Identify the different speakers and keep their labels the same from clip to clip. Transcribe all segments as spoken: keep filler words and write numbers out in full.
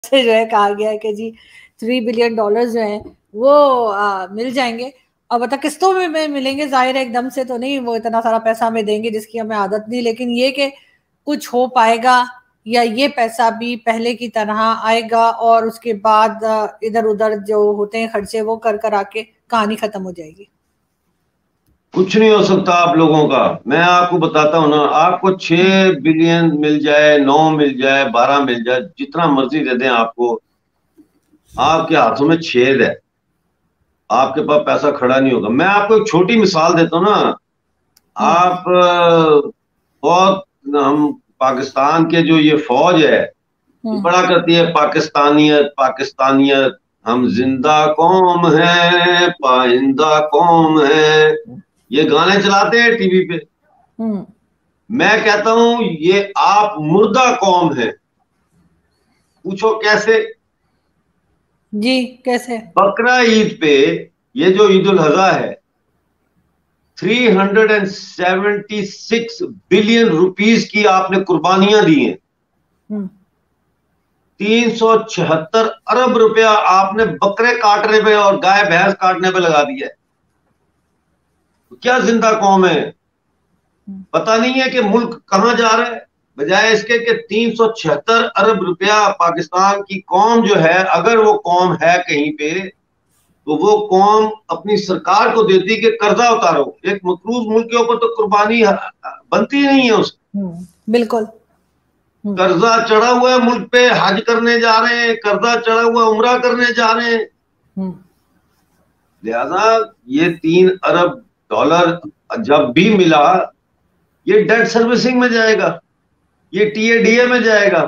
Speaker 1: से जो है कहा गया है कि जी थ्री बिलियन डॉलर्स जो हैं वो आ, मिल जाएंगे। और बता किस्तों में, में मिलेंगे, जाहिर है एकदम से तो नहीं वो इतना सारा पैसा हमें देंगे जिसकी हमें आदत नहीं, लेकिन ये कि कुछ हो पाएगा या ये पैसा भी पहले की तरह आएगा और उसके बाद इधर उधर जो होते हैं खर्चे वो कर कर आके कहानी खत्म हो जाएगी।
Speaker 2: कुछ नहीं हो सकता आप लोगों का। मैं आपको बताता हूँ ना, आपको छह बिलियन मिल जाए, नौ मिल जाए, बारह मिल जाए, जितना मर्जी दे दें आपको, आपके हाथों में छेद है, आपके पास पैसा खड़ा नहीं होगा। मैं आपको एक छोटी मिसाल देता हूँ ना। आप बहुत, हम पाकिस्तान के जो ये फौज है ये बड़ा करती है पाकिस्तानियत पाकिस्तानियत, हम जिंदा कौम है पाइंदा कौम है, ये गाने चलाते हैं टीवी पे। मैं कहता हूं ये आप मुर्दा कौम है। पूछो कैसे?
Speaker 1: जी कैसे?
Speaker 2: बकरा ईद पे, ये जो ईद उल अजहा है, तीन सौ छिहत्तर बिलियन रुपीस की आपने कुर्बानियां दी हैं। तीन सौ छिहत्तर अरब रुपया आपने बकरे काटने पे और गाय भैंस काटने पे लगा दिया है। तो क्या जिंदा कौम है? पता नहीं है कि मुल्क कहां जा रहा है। बजाय इसके कि तीन सौ छिहत्तर अरब रुपया पाकिस्तान की कौम जो है, अगर वो कौम है कहीं पे, तो वो कौम अपनी सरकार को देती कि कर्जा उतारो। एक मकरूज मुल्क के ऊपर तो कुर्बानी बनती नहीं है उसकी।
Speaker 1: बिल्कुल।
Speaker 2: कर्जा चढ़ा हुआ है मुल्क पे, हज करने जा रहे हैं, कर्जा चढ़ा हुआ उम्रा करने जा रहे हैं। लिहाजा ये तीन अरब डॉलर जब भी मिला, ये डेट सर्विसिंग में जाएगा, ये टीएडीए में जाएगा,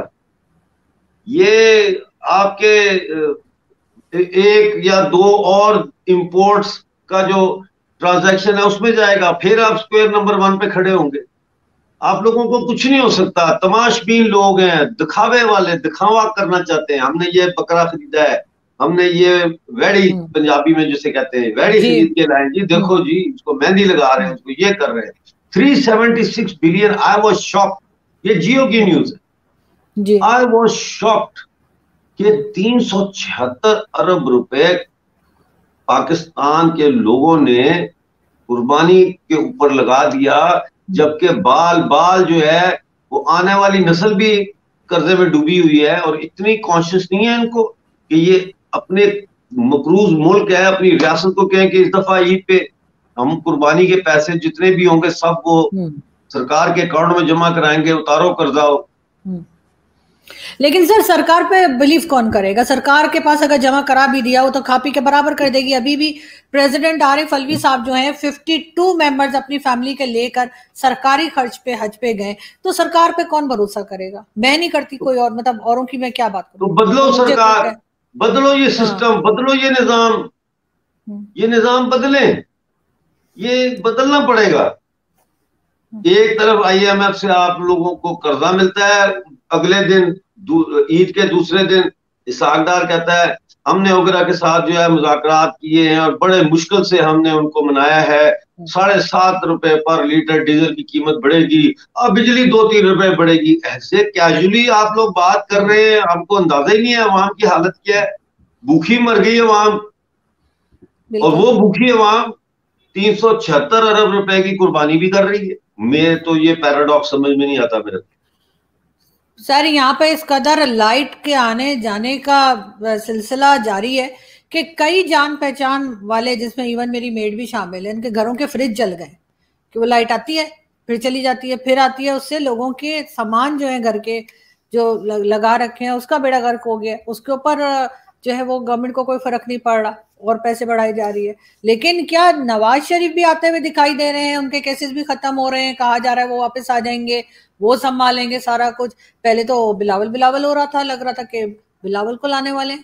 Speaker 2: ये आपके एक या दो और इंपोर्ट्स का जो ट्रांजैक्शन है उसमें जाएगा। फिर आप स्क्वायर नंबर वन पे खड़े होंगे। आप लोगों को कुछ नहीं हो सकता। तमाशबीन लोग हैं, दिखावे वाले, दिखावा करना चाहते हैं। हमने ये बकरा खरीदा है, हमने ये वेड़ी, पंजाबी में जिसे कहते हैं वेड़ी खरीद के लाए जी, देखो जी इसको मेहंदी लगा रहे हैं, उसको ये कर रहे हैं। Three seventy six billion. I was shocked. ये जियो की न्यूज है। आई वॉज शॉक्ड कि तीन सौ छिहत्तर अरब रुपए पाकिस्तान के लोगों ने कुर्बानी के ऊपर लगा दिया, जबकि बाल बाल जो है वो आने वाली नस्ल भी कर्जे में डूबी हुई है और इतनी कॉन्शियस नहीं है इनको कि ये अपने मकरूज मुल्क है, अपनी रियासत को कहें कि इस दफा ईद पे हम कुर्बानी के पैसे जितने भी होंगे सब वो सरकार के अकाउंट में जमा कराएंगे, उतारो कर्जा।
Speaker 1: लेकिन सर सरकार पे बिलीव कौन करेगा? सरकार के पास अगर जमा करा भी दिया वो तो खा पी के बराबर कर देगी। अभी भी प्रेसिडेंट आरिफ अलवी साहब जो हैं बावन मेंबर्स अपनी फैमिली के लेकर सरकारी खर्च पे हज पे गए, तो सरकार पे कौन भरोसा करेगा? मैं नहीं करती कोई और, मतलब औरों की मैं क्या बात करूं।
Speaker 2: तो बदलो सरकार, बदलो ये सिस्टम, हाँ। बदलो ये निजाम, ये निजाम बदले, ये बदलना पड़ेगा। एक तरफ आईएमएफ से आप लोगों को कर्जा मिलता है, अगले दिन ईद के दूसरे दिन इसाकदार कहता है हमने ओगरा के साथ जो है मुज़ाकरात किए हैं और बड़े मुश्किल से हमने उनको मनाया है, साढ़े सात रुपए पर लीटर डीजल की कीमत बढ़ेगी, अब बिजली दो तीन रुपए बढ़ेगी। ऐसे कैजुअली आप लोग बात कर रहे हैं, आपको अंदाजा ही नहीं है अवाम की हालत क्या है। भूखी मर गई अवाम, और वो भूखी अवाम तीन सौ छिहत्तर अरब रुपए की कुर्बानी भी कर रही है। मैं तो ये पैराडॉक्स समझ में नहीं आता मेरे।
Speaker 1: सर यहाँ पे इस कदर लाइट के आने जाने का सिलसिला जारी है कि कई जान पहचान वाले, जिसमें इवन मेरी मेड भी शामिल है, इनके घरों के फ्रिज जल गए कि वो लाइट आती है फिर चली जाती है फिर आती है, उससे लोगों के सामान जो है घर के जो लगा रखे हैं उसका बेड़ा गर्क हो गया। उसके ऊपर जो है वो गवर्नमेंट को कोई फर्क नहीं पड़ रहा और पैसे बढ़ाई जा रही है। लेकिन क्या नवाज शरीफ भी आते हुए दिखाई दे रहे हैं? उनके केसेस भी खत्म हो रहे हैं, कहा जा रहा है वो वापस आ जाएंगे, वो संभालेंगे सारा कुछ। पहले तो बिलावल बिलावल हो रहा था, लग रहा था कि बिलावल को लाने वाले।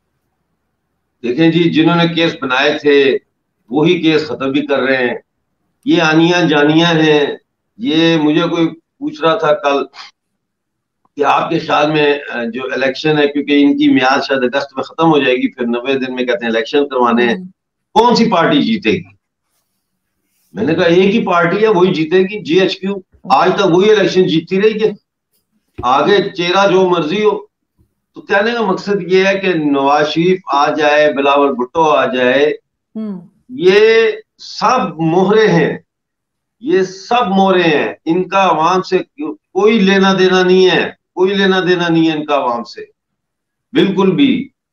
Speaker 2: देखें जी, जिन्होंने केस बनाए थे वही केस खत्म भी कर रहे हैं। ये आनियां जानियां हैं। ये मुझे कोई पूछ रहा था कल कि आपके ख्याल में जो इलेक्शन है, क्योंकि इनकी म्याद शायद अगस्त में खत्म हो जाएगी, फिर नब्बे दिन में कहते हैं इलेक्शन करवाने हैं, कौन सी पार्टी जीतेगी? मैंने कहा एक ही पार्टी है, वही जीतेगी, जीएचक्यू। आज तक वही इलेक्शन जीतती रही है, आगे चेहरा जो मर्जी हो। तो कहने का मकसद ये है कि नवाज शरीफ आ जाए, बिलावल भुट्टो आ जाए, ये सब मोहरे हैं, ये सब मोहरे हैं, इनका आवाम से कोई लेना देना नहीं है, कोई लेना देना नहीं है इनका आवाम से बिल्कुल भी।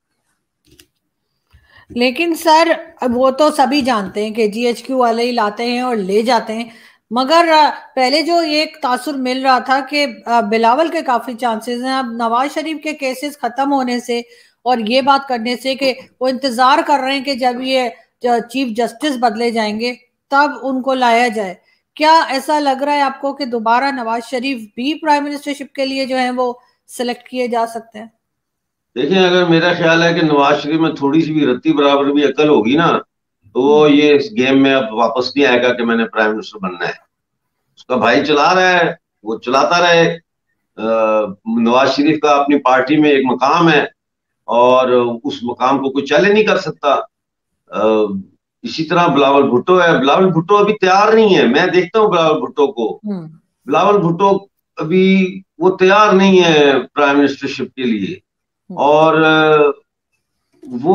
Speaker 1: लेकिन सर वो तो सभी जानते हैं कि जीएचक्यू वाले ही लाते हैं और ले जाते हैं, मगर पहले जो एक तासुर मिल रहा था कि बिलावल के काफी चांसेस हैं अब नवाज शरीफ के केसेस खत्म होने से और ये बात करने से कि वो इंतजार कर रहे हैं कि जब ये चीफ जस्टिस बदले जाएंगे तब उनको लाया जाए। क्या ऐसा लग रहा है आपको कि दोबारा नवाज शरीफ भी प्राइम मिनिस्टरशिप के लिए जो है वो सिलेक्ट किए जा सकते हैं?
Speaker 2: देखिए, अगर मेरा ख्याल है कि नवाज शरीफ में थोड़ी सी भी रत्ती बराबर भी अकल होगी ना, तो वो ये इस गेम में अब वापस नहीं आएगा कि मैंने प्राइम मिनिस्टर बनना है। उसका भाई चला रहा है, वो चलाता रहे। नवाज शरीफ का अपनी पार्टी में एक मकाम है और उस मकाम को कोई चैलेंज नहीं कर सकता। आ, इसी तरह बिलावल भुट्टो है, बिलावल भुट्टो अभी तैयार नहीं है, मैं देखता हूँ बिलावल भुट्टो को, बिलावल भुट्टो अभी वो तैयार नहीं है प्राइम मिनिस्टरशिप के लिए, और वो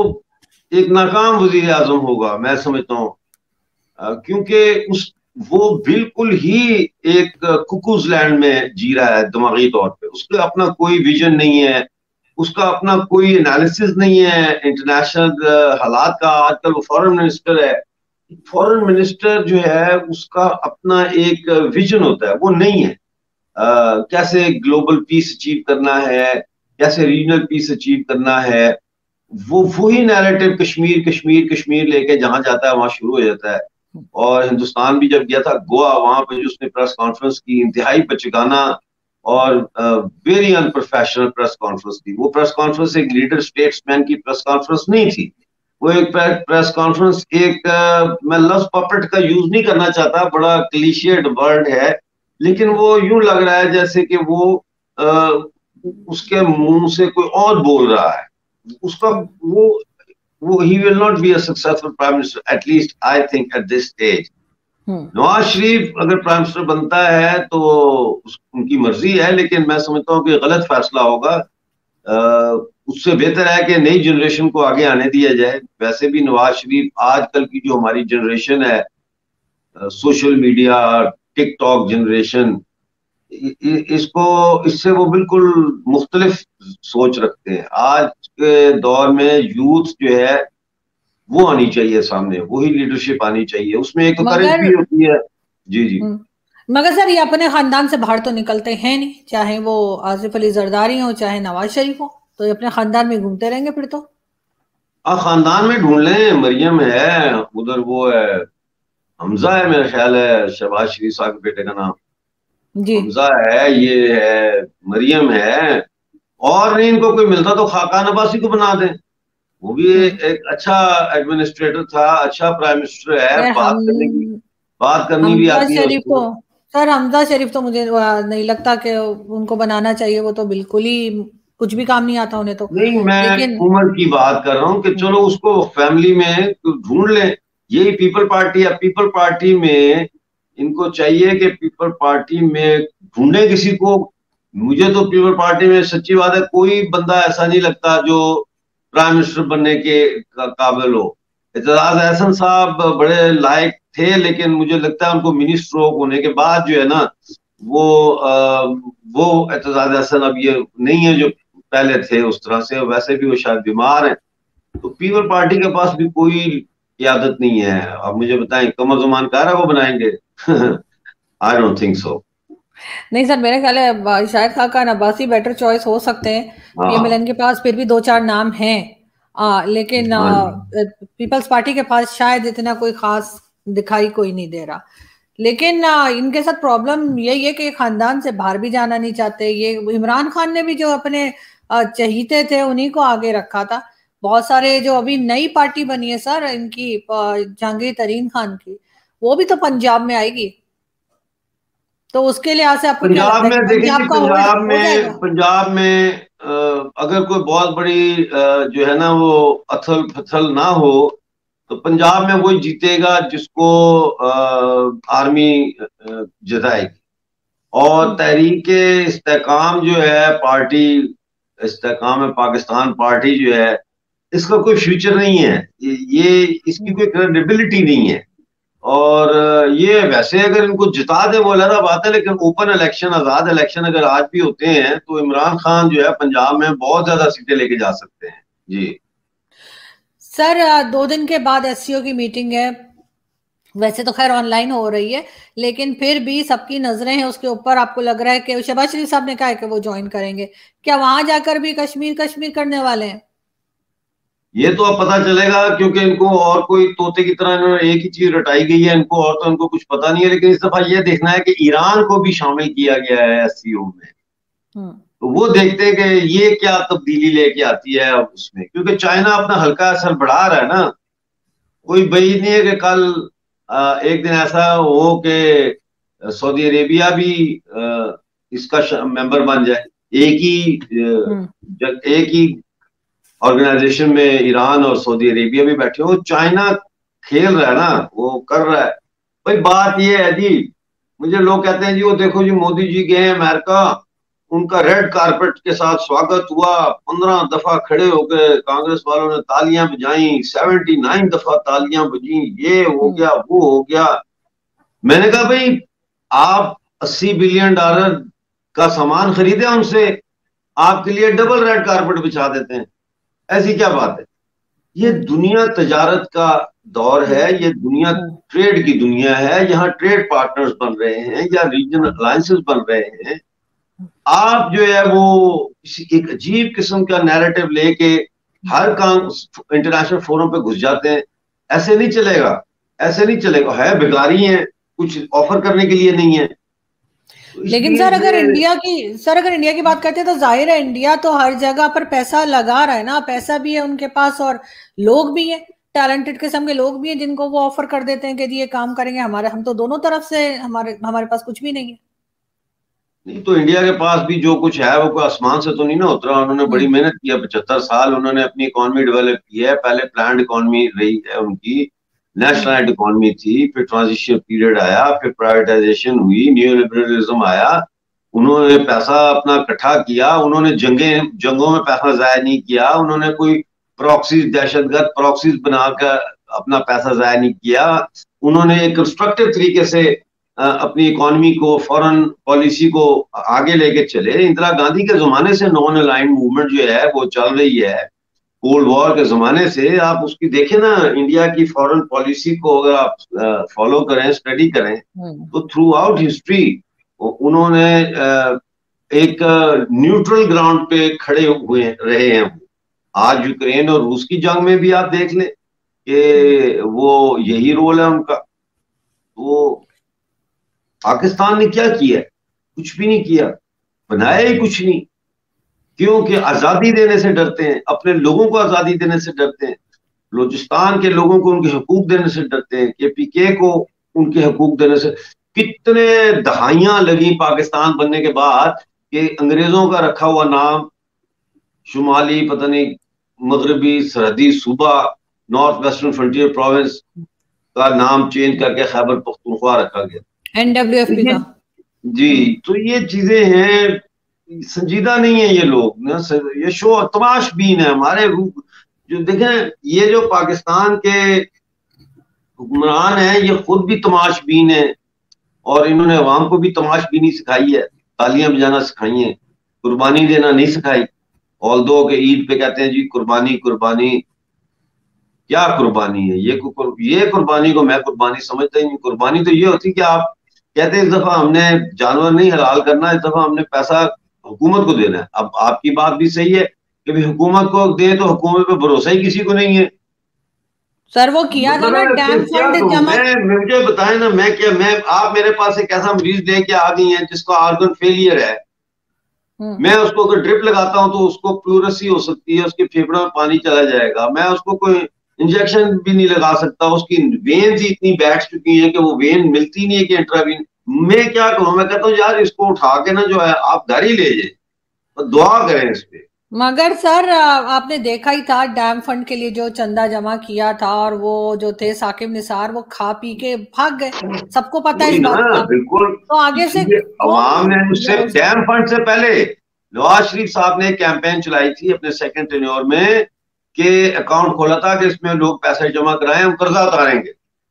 Speaker 2: एक नाकाम वजीर आजम होगा मैं समझता हूँ, क्योंकि उस वो बिल्कुल ही एक कुकूज लैंड में जी रहा है दिमागी तौर पे। उसका अपना कोई विजन नहीं है, उसका अपना कोई एनालिसिस नहीं है इंटरनेशनल हालात का। आजकल वो फॉरेन मिनिस्टर है, फॉरेन मिनिस्टर जो है उसका अपना एक विजन होता है, वो नहीं है। आ, कैसे ग्लोबल पीस अचीव करना है, कैसे रीजनल पीस अचीव करना है, वो वही नैरेटिव कश्मीर कश्मीर कश्मीर लेके जहां जाता है वहां शुरू हो जाता है। और हिंदुस्तान भी जब गया था गोवा, वहां पे जो उसने प्रेस कॉन्फ्रेंस की, इंतहाई बचगाना और वेरी अनप्रोफेशनल प्रेस कॉन्फ्रेंस थी। वो प्रेस कॉन्फ्रेंस एक लीडर स्टेट्समैन की प्रेस कॉन्फ्रेंस नहीं थी, वो एक प्रेस कॉन्फ्रेंस एक uh, मैं लफ्ज पपेट का यूज नहीं करना चाहता, बड़ा क्लीशियड वर्ड है, लेकिन वो यूं लग रहा है जैसे कि वो आ, उसके मुंह से कोई और बोल रहा है। उसका वो वो he will not be a successful prime minister, at least I think at this stage. Nawaz Sharif अगर प्राइम मिनिस्टर बनता है तो उस, उनकी मर्जी है, लेकिन मैं समझता हूँ कि गलत फैसला होगा। आ, उससे बेहतर है कि नई जनरेशन को आगे आने दिया जाए। वैसे भी नवाज शरीफ, आजकल की जो हमारी जनरेशन है, सोशल मीडिया टिकटॉक जनरेशन, इसको इससे वो बिल्कुल मुख्तलिफ सोच रखते हैं। आज के दौर में यूथ जो है वो आनी चाहिए सामने, वही लीडरशिप आनी चाहिए, उसमें एक तो करेज भी होती है। जी जी।
Speaker 1: मगर सर ये अपने खानदान से बाहर तो निकलते हैं नहीं, चाहे वो आसिफ अली जरदारी हो चाहे नवाज शरीफ हो, तो ये अपने खानदान में घूमते रहेंगे फिर तो।
Speaker 2: हाँ, खानदान में ढूंढ लें, मरियम है उधर, वो है हमजा है, मेरा ख्याल है शहबाज शरीफ साहब के बेटे का नाम जी। हमजा है, ये है मरियम है, और नहीं इनको कोई मिलता तो खाकान अब्बासी को बना दें, वो भी एक अच्छा एडमिनिस्ट्रेटर था, अच्छा प्राइम मिनिस्टर है, बात करने की बात करनी भी आती है उसको।
Speaker 1: सर हमजा शरीफ तो मुझे नहीं लगता कि उनको बनाना चाहिए, वो तो बिल्कुल ही कुछ भी काम नहीं आता उन्हें तो।
Speaker 2: नहीं, मैं लेकिन उम्र की बात कर रहा हूँ कि चलो उसको फैमिली में ढूंढ लें, यही पीपल पार्टी है। पीपल पार्टी में इनको चाहिए कि पीपल पार्टी में ढूंढे किसी को। मुझे तो पीपल पार्टी में सच्ची बात है कोई बंदा ऐसा नहीं लगता जो प्राइम मिनिस्टर बनने के काबिल हो। एतजाज अहसन साहब बड़े लायक थे, लेकिन मुझे लगता है उनको मिनी स्ट्रोक होने के बाद जो है ना, वो आ, वो एतजाज अहसन अब ये नहीं है जो पहले थे उस तरह से। वैसे भी वो शायद बीमार है, तो पीपल पार्टी के पास भी कोई क़यादत नहीं है। अब मुझे बताएं कमर ज़मान कारा वो बनाएंगे? I don't think so.
Speaker 1: नहीं सर, मेरे ख्याल है शायद खाकान अब्बासी बेटर चॉइस हो सकते हैं। पीएमएलएन के पास फिर भी दो चार नाम हैं, आ, लेकिन पीपल्स पार्टी के पास शायद इतना कोई खास दिखाई कोई नहीं दे रहा। लेकिन आ, इनके साथ प्रॉब्लम यही है कि खानदान से बाहर भी जाना नहीं चाहते। ये इमरान खान ने भी जो अपने चहीते थे उन्हीं को आगे रखा था। बहुत सारे जो अभी नई पार्टी बनी है सर इनकी, जहांगीर तरीन खान की, वो भी तो पंजाब में आएगी, तो उसके लिहाज से आपको
Speaker 2: पंजाब में देखिए, पंजाब में पंजाब में अगर कोई बहुत बड़ी जो है ना वो अथल पथल ना हो, तो पंजाब में वही जीतेगा जिसको आर्मी जिताएगी। और तहरीक इस्तेकाम जो है पार्टी, इस्तेहकाम पाकिस्तान पार्टी जो है, इसका कोई फ्यूचर नहीं है, ये इसकी कोई क्रेडिबिलिटी नहीं है। और ये वैसे अगर इनको जिता दे वो अलग बात है, लेकिन ओपन इलेक्शन, आजाद इलेक्शन अगर आज भी होते हैं तो इमरान खान जो है पंजाब में बहुत ज्यादा सीटें लेके जा सकते हैं। जी
Speaker 1: सर, दो दिन के बाद एससीओ की मीटिंग है, वैसे तो खैर ऑनलाइन हो रही है, लेकिन फिर भी सबकी नजरें हैं उसके ऊपर। आपको लग रहा है कि शहबाज शरीफ साहब ने कहा है कि वो ज्वाइन करेंगे, क्या वहां जाकर भी कश्मीर कश्मीर करने वाले हैं?
Speaker 2: ये तो अब पता चलेगा, क्योंकि इनको और कोई तोते की तरह इन्होंने एक ही चीज रटाई गई है इनको, और तो इनको कुछ पता नहीं है। लेकिन इस दफा ये देखना है कि ईरान को भी शामिल किया गया है एससीओ में, तो वो देखते हैं कि ये क्या तब्दीली लेके आती है अब उसमें, क्योंकि चाइना अपना हल्का असर बढ़ा रहा है ना। कोई बईद नहीं है कि कल आ, एक दिन ऐसा हो कि सऊदी अरेबिया भी आ, इसका मेंबर बन जाए। एक ही आ, एक ही ऑर्गेनाइजेशन में ईरान और सऊदी अरेबिया भी बैठे हो। चाइना खेल रहा है ना, वो कर रहा है। भाई बात ये है जी, मुझे लोग कहते हैं जी वो देखो जी मोदी जी गए अमेरिका, उनका रेड कारपेट के साथ स्वागत हुआ, पंद्रह दफा खड़े होकर कांग्रेस वालों ने तालियां बजाई, सेवेंटी नाइन दफा तालियां बजी, ये हो गया वो हो गया। मैंने कहा भाई आप अस्सी बिलियन डॉलर का सामान खरीदे उनसे, आपके लिए डबल रेड कारपेट बिछा देते हैं, ऐसी क्या बात है? ये दुनिया तजारत का दौर है, ये दुनिया ट्रेड की दुनिया है, यहाँ ट्रेड पार्टनर्स बन रहे हैं या रीजनल अलायंसेस बन रहे हैं। आप जो है वो किसी एक अजीब किस्म का नैरेटिव लेके हर काम इंटरनेशनल फोरम पे घुस जाते हैं। ऐसे नहीं चलेगा, ऐसे नहीं चलेगा। है भिखारी हैं, कुछ ऑफर करने के लिए नहीं है।
Speaker 1: लेकिन सर अगर इंडिया की सर अगर इंडिया की बात करते हैं तो जाहिर है इंडिया तो हर जगह पर पैसा लगा रहा है ना, पैसा भी है उनके पास और लोग भी है, टैलेंटेड किस्म के लोग भी हैं जिनको वो ऑफर कर देते हैं कि जी ये काम करेंगे हमारे। हम तो दोनों तरफ से, हमारे हमारे पास कुछ भी नहीं है।
Speaker 2: नहीं तो इंडिया के पास भी जो कुछ है वो कोई आसमान से तो नहीं ना उतरा। उन्होंने बड़ी मेहनत किया, पचहत्तर साल उन्होंने अपनी इकोनॉमी डेवलप की है। पहले प्लान्ड इकोनॉमी रही है उनकी, नेशनलाइज्ड इकोनॉमी थी, फिर ट्रांजिशन पीरियड आया, फिर प्राइवेटाइजेशन हुई, न्यू लिबरलिज्म आया। उन्होंने पैसा अपना इकट्ठा किया, उन्होंने जंगे जंगों में पैसा जाया नहीं किया, उन्होंने कोई प्रॉक्सीज, दहशतगर्द प्रॉक्सीज बनाकर अपना पैसा जाया नहीं किया। उन्होंने एक कंस्ट्रक्टिव तरीके से अपनी इकोनॉमी को, फॉरेन पॉलिसी को आगे लेके चले। इंदिरा गांधी के जमाने से नॉन अलाइंड मूवमेंट जो है वो चल रही है, कोल्ड वॉर के जमाने से। आप उसकी देखें ना, इंडिया की फॉरेन पॉलिसी को अगर आप फॉलो करें, स्टडी करें, तो थ्रू आउट हिस्ट्री उन्होंने एक न्यूट्रल ग्राउंड पे खड़े हुए रहे हैं। आज यूक्रेन और रूस की जंग में भी आप देख लें कि वो यही रोल है उनका। तो पाकिस्तान ने क्या किया? कुछ भी नहीं किया, बनाया ही कुछ नहीं। क्योंकि आजादी देने से डरते हैं, अपने लोगों को आजादी देने से डरते हैं, बलूचिस्तान के लोगों को उनके हकूक देने से डरते हैं, केपीके को उनके हकूक देने से। कितने दहाइयां लगी पाकिस्तान बनने के बाद कि अंग्रेजों का रखा हुआ नाम शुमाली, पता नहीं मगरबी सरहदी सूबा, नॉर्थ वेस्टर्न फ्रंटियर प्रोविंस का नाम चेंज करके खैबर पख्तूनख्वा रखा गया,
Speaker 1: एनडब्ल्यूएफपी का।
Speaker 2: जी, तो ये चीजें हैं, संजीदा नहीं है ये लोग, ये शो तमाशबीन है हमारे रूप। जो देखें, ये जो पाकिस्तान के हुक्मरान हैं ये खुद भी तमाशबीन है, और इन्होंने अवाम को भी तमाशबीनी सिखाई है, तालियां बजाना सिखाई है, कुर्बानी देना नहीं सिखाई। ऑल दो के ईद पे कहते हैं जी कुर्बानी कुर्बानी, क्या कुर्बानी है ये? ये कुर्बानी को मैं कुर्बानी समझता ही नहीं। कुर्बानी तो ये होती कि आप कहते हैं इस दफा हमने जानवर नहीं हलाल करना, इस दफा हमने पैसा हुकूमत को देना है। अब आपकी बात भी सही है कि भी हुकूमत को दे, तो हुकूमत पे भरोसा ही किसी को नहीं है।
Speaker 1: सर वो किया था ना डैम फंड जमा।
Speaker 2: मुझे बताएं ना, मैं क्या मैं आप मेरे पास एक ऐसा मरीज लेके आ गई हैं जिसका ऑर्गन फेलियर है, मैं उसको अगर ड्रिप लगाता हूं तो उसको प्लूरसी हो सकती है, उसके फेफड़ों में पानी चला जाएगा। मैं उसको कोई इंजेक्शन भी नहीं लगा सकता, उसकी वेन्स ही इतनी बैठ चुकी हैं कि वो वेन मिलती नहीं है कि इंट्रावीन। मैं क्या कहूँ, मैं कहता हूँ यार इसको उठा के ना जो है आप घर ही ले जाए, तो दुआ करें इस पे।
Speaker 1: मगर सर आपने देखा ही था डैम फंड के लिए जो चंदा जमा किया था, और वो जो थे साकिब निसार वो खा पी के भाग गए, सबको पता है इस बात का।
Speaker 2: बिल्कुल।
Speaker 1: तो आगे से
Speaker 2: अवाम ने उससे डैम फंड से पहले नवाज शरीफ साहब ने कैंपेन चलाई थी अपने सेकंड टेन्योर में कि अकाउंट खोला था कि इसमें लोग पैसे जमा कराएं, हम कर्जा उतारेंगे।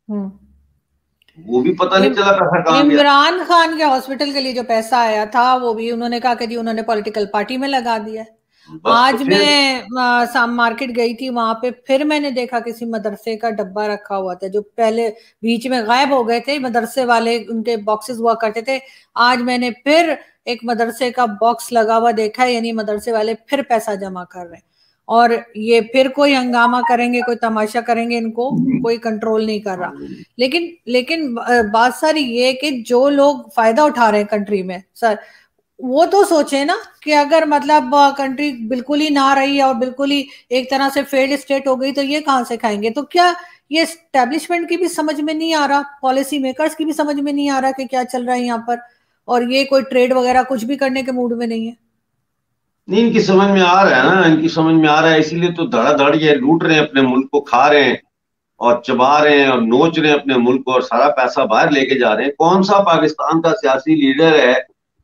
Speaker 2: वो भी पता नहीं चला पैसा कहां गया।
Speaker 1: इमरान खान के हॉस्पिटल के लिए जो पैसा आया था वो भी उन्होंने कहा कि जी उन्होंने पॉलिटिकल पार्टी में लगा दिया। आज तो मैं मार्केट गई थी, वहां पे फिर मैंने देखा किसी मदरसे का डब्बा रखा हुआ था, जो पहले बीच में गायब हो गए थे मदरसे वाले, उनके बॉक्सेस हुआ करते थे। आज मैंने फिर एक मदरसे का बॉक्स लगा हुआ देखा है, यानी मदरसे वाले फिर पैसा जमा कर रहे हैं और ये फिर कोई हंगामा करेंगे, कोई तमाशा करेंगे, इनको कोई कंट्रोल नहीं कर रहा। लेकिन लेकिन बात सारी ये कि जो लोग फायदा उठा रहे हैं कंट्री में सर, वो तो सोचे ना कि अगर मतलब कंट्री बिल्कुल ही ना रही और बिल्कुल ही एक तरह से फेल्ड स्टेट हो गई तो ये कहां से खाएंगे। तो क्या ये एस्टेब्लिशमेंट की भी समझ में नहीं आ रहा, पॉलिसी मेकर्स की भी समझ में नहीं आ रहा कि क्या चल रहा है यहाँ पर, और ये कोई ट्रेड वगैरह कुछ भी करने के मूड में नहीं है।
Speaker 2: नहीं, इनकी समझ में आ रहा है ना, इनकी समझ में आ रहा है, इसीलिए तो धड़ाधड़ ये लूट रहे हैं, अपने मुल्क को खा रहे हैं और चबा रहे हैं और नोच रहे हैं अपने मुल्क को, और सारा पैसा बाहर लेके जा रहे हैं। कौन सा पाकिस्तान का सियासी लीडर है,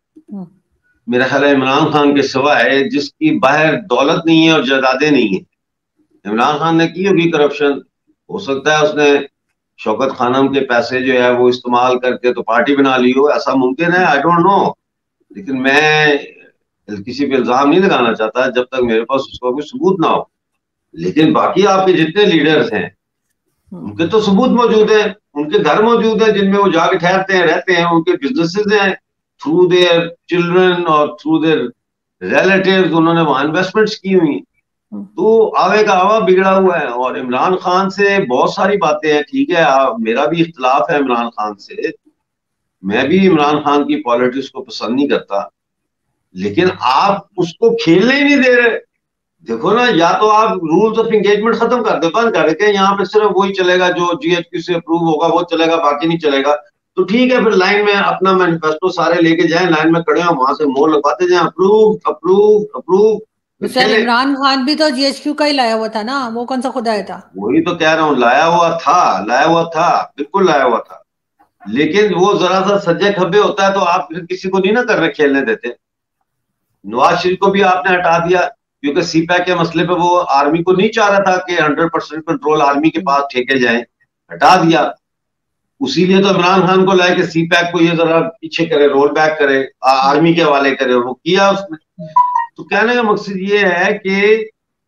Speaker 2: मेरा ख्याल है इमरान खान के सिवाय, जिसकी बाहर दौलत नहीं है और जायदादें नहीं है। इमरान खान ने की होगी करप्शन, हो सकता है उसने शौकत खानम के पैसे जो है वो इस्तेमाल करके तो पार्टी बना ली हो, ऐसा मुमकिन है, आई डोंट नो। लेकिन मैं किसी पे इल्जाम नहीं लगाना चाहता जब तक मेरे पास उसका कोई सबूत ना हो। लेकिन बाकी आपके जितने लीडर्स हैं उनके तो सबूत मौजूद है, उनके घर मौजूद है जिनमें वो जाके ठहरते हैं, रहते हैं, उनके बिजनेसेस हैं, थ्रू देयर चिल्ड्रन और थ्रू देयर रिलेटिव्स उन्होंने वहां इन्वेस्टमेंट्स की हुई। तो आवे का आवा बिगड़ा हुआ है। और इमरान खान से बहुत सारी बातें हैं, ठीक है, आ, मेरा भी इख्तलाफ है इमरान खान से, मैं भी इमरान खान की पॉलिटिक्स को पसंद नहीं करता, लेकिन आप उसको खेलने ही नहीं दे रहे। देखो ना, या तो आप रूल्स ऑफ एंगेजमेंट खत्म कर दे, बंद कर दे, यहाँ पे सिर्फ वही चलेगा जो जीएचक्यू से अप्रूव होगा वो चलेगा, बाकी नहीं चलेगा। तो ठीक है, फिर लाइन में अपना मैनिफेस्टो सारे लेके जाए, लाइन में खड़े हो, वहां से मोहर लगवाते जाए, approve approve approve.
Speaker 1: Sir Imran Khan भी तो जीएचक्यू का ही लाया हुआ था ना, वो कौन सा खुद आया था?
Speaker 2: वही तो कह रहा हूँ, लाया हुआ था, लाया हुआ था, बिल्कुल लाया हुआ था। लेकिन वो जरा सा सज्जे खब्बे होता है तो आप फिर किसी को नहीं ना कर रहे, खेलने देते। नवाज शरीफ को भी आपने हटा दिया क्योंकि सी पैक के मसले पे वो आर्मी को नहीं चाह रहा था कि हंड्रेड परसेंट कंट्रोल आर्मी के पास ठेके जाए, हटा दिया। उसी लिए तो इमरान खान को लाए कि सी पैक को ये जरा पीछे करे, रोल बैक करे, आर्मी के हवाले करे, और वो किया उसने। तो कहने का मकसद ये है कि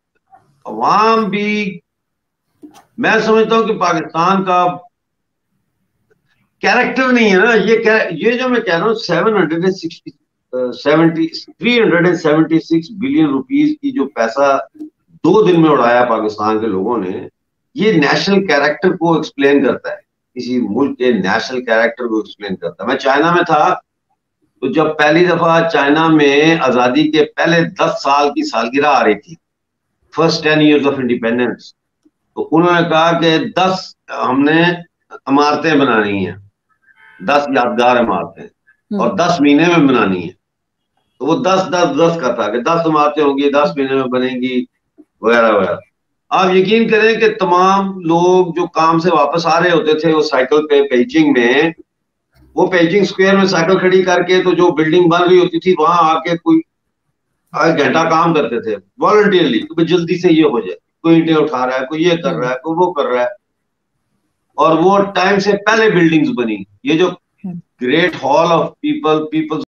Speaker 2: अवाम भी, मैं समझता हूं कि पाकिस्तान का कैरेक्टर नहीं है ना ये ये जो मैं कह रहा हूँ, seven hundred and sixty seventy three hundred and seventy six billion rupees की जो पैसा दो दिन में उड़ाया पाकिस्तान के लोगों ने, ये नेशनल कैरेक्टर को एक्सप्लेन करता है, किसी मुल्क के नेशनल कैरेक्टर को एक्सप्लेन करता है। मैं चाइना में था तो जब पहली दफा चाइना में आजादी के पहले दस साल की सालगिरह आ रही थी, first ten years of independence, तो उन्होंने कहा कि दस हमने इमारतें बनानी है, दस यादगार इमारतें, और दस महीने में बनानी है। तो वो दस दस दस का था कि दस इमारतें होंगी, दस महीने में बनेंगी, वगैरह वगैरह। आप यकीन करें कि तमाम लोग जो काम से वापस आ रहे होते थे वो साइकिल पे पेजिंग में, वो पेजिंग स्क्वायर में साइकिल खड़ी करके तो जो बिल्डिंग बन रही होती थी वहां आके कोई एक घंटा काम करते थे वॉलंटियरली, तो जल्दी से ये हो जाए, कोई ईंटें उठा रहा है, कोई ये कर रहा है, कोई वो कर रहा है। और वो टाइम से पहले बिल्डिंग्स बनी, ये जो great hall of people people